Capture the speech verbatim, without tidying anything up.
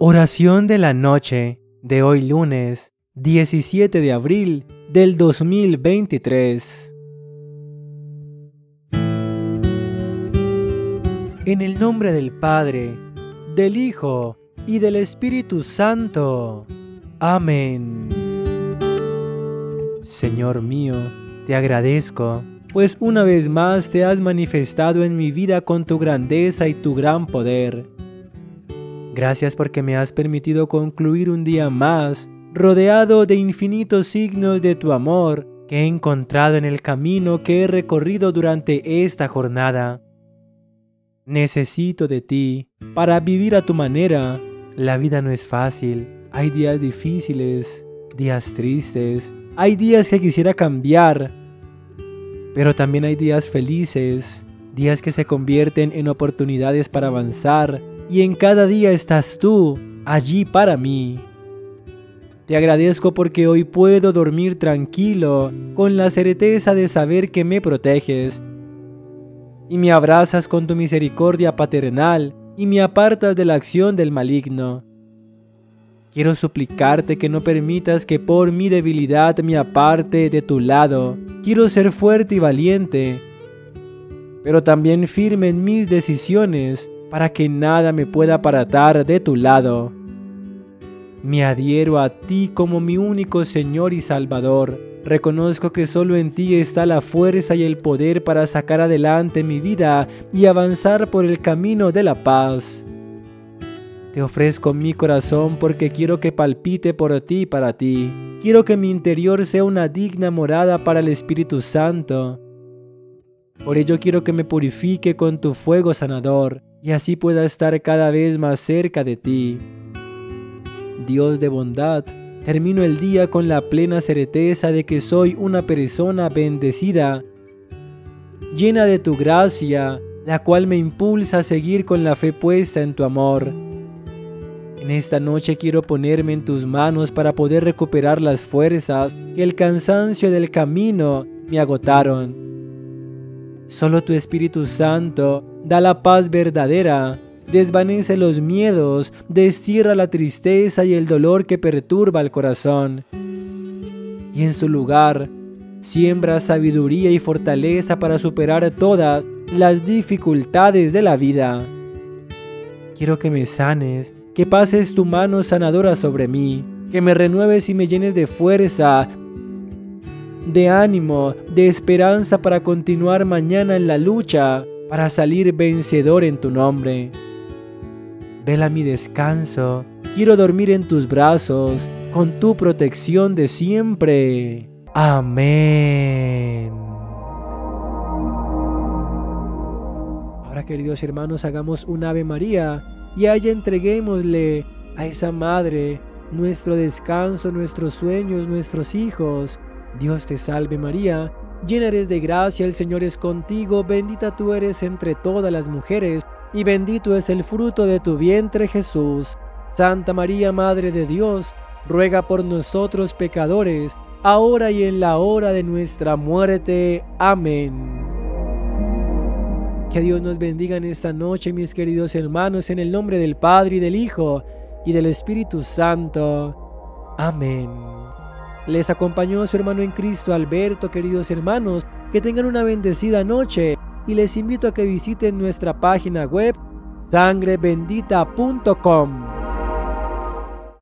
Oración de la noche de hoy lunes diecisiete de abril del dos mil veintitrés. En el nombre del Padre, del Hijo y del Espíritu Santo. Amén. Señor mío, te agradezco, pues una vez más te has manifestado en mi vida con tu grandeza y tu gran poder. Gracias porque me has permitido concluir un día más, rodeado de infinitos signos de tu amor que he encontrado en el camino que he recorrido durante esta jornada. Necesito de ti para vivir a tu manera. La vida no es fácil, hay días difíciles, días tristes, hay días que quisiera cambiar, pero también hay días felices, días que se convierten en oportunidades para avanzar. Y en cada día estás tú, allí para mí. Te agradezco porque hoy puedo dormir tranquilo, con la certeza de saber que me proteges. Y me abrazas con tu misericordia paternal, y me apartas de la acción del maligno. Quiero suplicarte que no permitas que por mi debilidad me aparte de tu lado. Quiero ser fuerte y valiente, pero también firme en mis decisiones, para que nada me pueda apartar de tu lado. Me adhiero a ti como mi único Señor y Salvador. Reconozco que solo en ti está la fuerza y el poder para sacar adelante mi vida y avanzar por el camino de la paz. Te ofrezco mi corazón porque quiero que palpite por ti y para ti. Quiero que mi interior sea una digna morada para el Espíritu Santo. Por ello quiero que me purifique con tu fuego sanador, y así pueda estar cada vez más cerca de ti. Dios de bondad, termino el día con la plena certeza de que soy una persona bendecida, llena de tu gracia, la cual me impulsa a seguir con la fe puesta en tu amor. En esta noche quiero ponerme en tus manos para poder recuperar las fuerzas que el cansancio del camino me agotaron. Solo tu Espíritu Santo da la paz verdadera, desvanece los miedos, destierra la tristeza y el dolor que perturba el corazón. Y en su lugar, siembra sabiduría y fortaleza para superar todas las dificultades de la vida. Quiero que me sanes, que pases tu mano sanadora sobre mí, que me renueves y me llenes de fuerza, de ánimo, de esperanza para continuar mañana en la lucha, para salir vencedor en tu nombre. Vela mi descanso, quiero dormir en tus brazos, con tu protección de siempre. Amén. Ahora, queridos hermanos, hagamos un Ave María y a ella entreguémosle, a esa madre, nuestro descanso, nuestros sueños, nuestros hijos. Dios te salve María, llena eres de gracia, el Señor es contigo, bendita tú eres entre todas las mujeres, y bendito es el fruto de tu vientre Jesús. Santa María, Madre de Dios, ruega por nosotros pecadores, ahora y en la hora de nuestra muerte. Amén. Que Dios nos bendiga en esta noche, mis queridos hermanos, en el nombre del Padre, y del Hijo, y del Espíritu Santo. Amén. Les acompañó su hermano en Cristo, Alberto. Queridos hermanos, que tengan una bendecida noche y les invito a que visiten nuestra página web sangre bendita punto com.